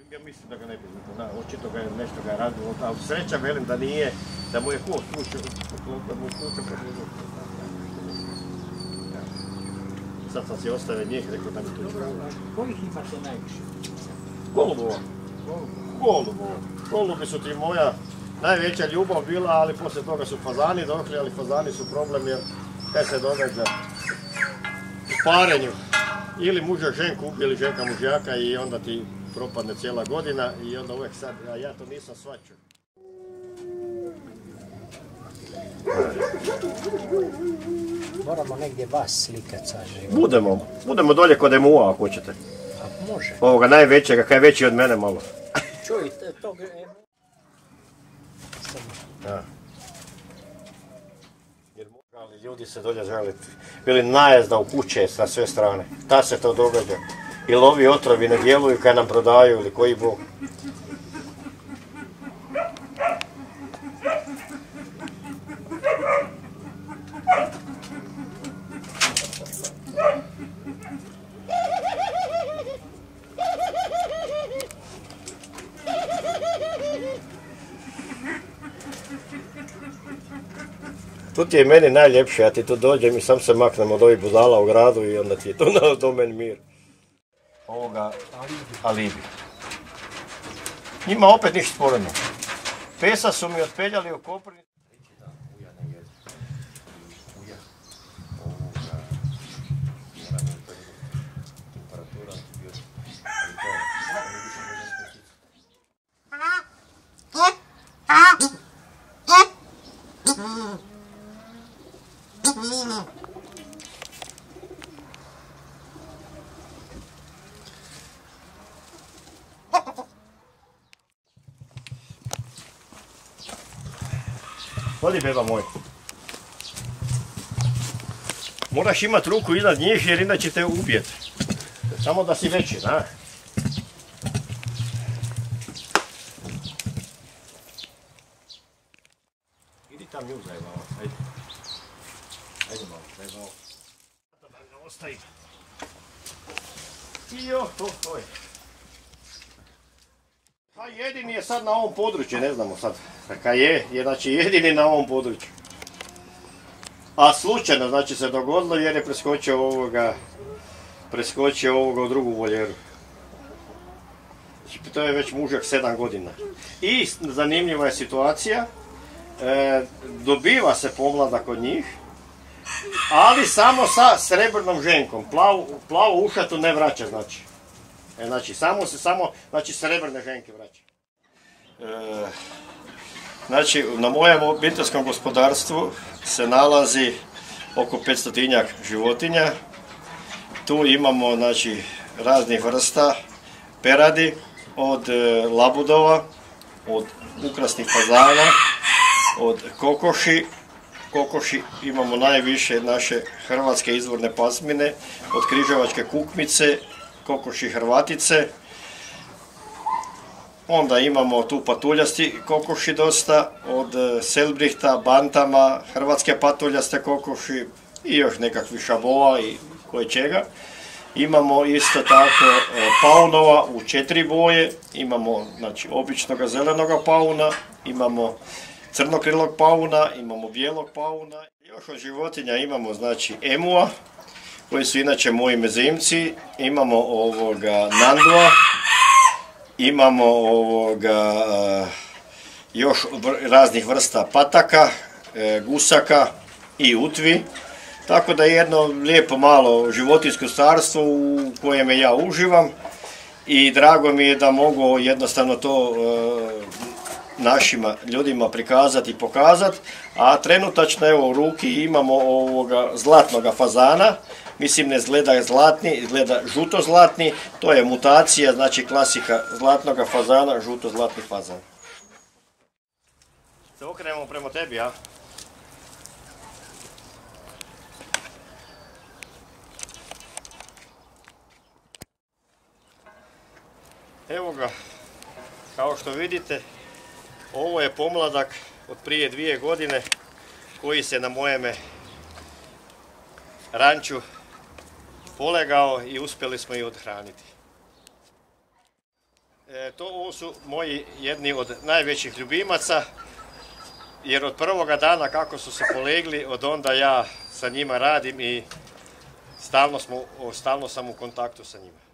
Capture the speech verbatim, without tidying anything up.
Ja mislim da ga ne bi znao, očito ga je nešto ga radilo, ali sreća velim da nije, da mu je ko slučao, da mu je slučao predložio. Sad sam si ostavio njih, rekao da mi to je. Kojih imate najviše? Golubova. Golubova. Golubi su ti moja najveća ljubav bila, ali poslije toga su fazani došli, ali fazani su problem jer kaj se događa u parenju. Ili muža ženku ubije ili ženka mužjaka i onda ti propadne cijela godina i onda uvijek sad, a ja to nisam shvaćao. Moramo negdje vas slikat sa životom. Budemo, budemo dolje kod Emua ako hoćete. A može. Ovoga najvećega, kaj je veći od mene malo. Čuj, tog... Da. Jer ali ljudi se dolje žaliti. Bili najezda u kuće sa sve strane. Ta se to događa. Ili ovi otrovi ne djeluju kaj nam prodaju ili koji bog. Tu ti je meni najljepše, ja ti tu dođem i sam se maknem od ovih budala u gradu i onda ti je to na domen mir. Ovoga alibi. Njima opet ništa sporedno. Pesa su mi otpeljali u Koprivnicu. Hodi beba moj. Moraš imat ruku iznad njih jer inače te ubijete. Samo da si veći, da? Idi tam nju zajebava, ajde. Ajde malo, zajebava. Da ne ostaje. I jo, to, to je. Pa jedini je sad na ovom području, ne znamo sad. Kaj je, je znači jedini na ovom području. A slučajno znači se dogodilo jer je preskočio ovoga, preskočio ovoga u drugu voljeru. Znači, to je već mužak sedam godina. I zanimljiva je situacija, e, dobiva se pomladak od njih, ali samo sa srebrnom ženkom, plavu, plavu ušatu ne vraća znači. E, znači, samo se, samo, znači srebrne ženke vraća. E, Znači, na mojem obiteljskom gospodarstvu se nalazi oko petstotinjak životinja. Tu imamo, znači, raznih vrsta peradi, od labudova, od ukrasnih fazana, od kokoši. Kokoši imamo najviše naše hrvatske izvorne pasmine, od križevačke kukmice, kokoši hrvatice. Onda imamo tu patuljasti kokoši dosta, od selbrihta, bantama, hrvatske patuljaste kokoši i još nekakvi šabova i koje čega. Imamo isto tako paunova u četiri boje, imamo znači, običnog zelenog pauna, imamo crnokrilog pauna, imamo bijelog pauna. Još od životinja imamo znači emua, koji su inače moji mezimci, imamo ovoga nandua. Imamo ovoga, još raznih vrsta pataka, gusaka i utvi. Tako da je jedno lijepo malo životinjsko carstvo u kojem ja uživam. I drago mi je da mogu jednostavno to našima ljudima prikazati i pokazati. A trenutačno evo u ruki imamo ovoga zlatnoga fazana. Mislim, ne izgleda zlatni, izgleda žuto-zlatni, to je mutacija, znači klasika zlatnog fazana, žuto-zlatni fazan. Se okrenemo prema tebi, ja? Evo ga, kao što vidite, ovo je pomladak od prije dvije godine koji se na mojeme ranču polegao i uspjeli smo ih odhraniti. E, to ovo su moji jedni od najvećih ljubimaca, jer od prvoga dana kako su se polegli, od onda ja sa njima radim i stalno, smo, stalno sam u kontaktu sa njima.